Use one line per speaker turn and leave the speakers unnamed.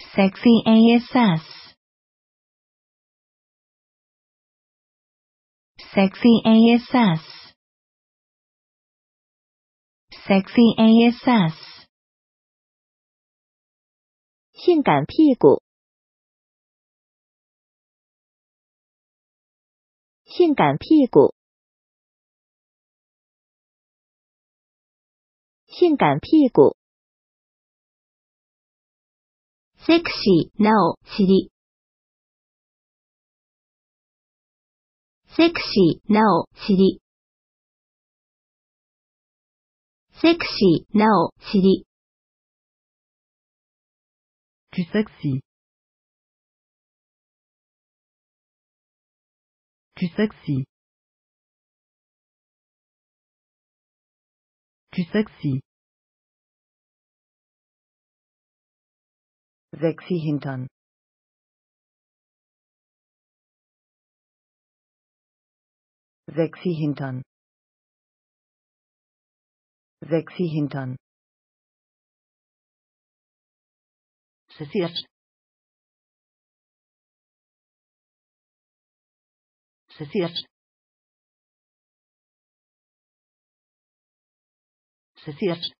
Sexy ass. Sexy ass. Sexy ass.
性感屁股，性感屁股，性感屁股。
sexy なお尻 sexy なお尻 sexy なお尻
Tu sexy. Tu sexy. Tu sexy. Sexy Hintern. Sexy Hintern. Sexy Hintern. Versiert. Versiert. Versiert.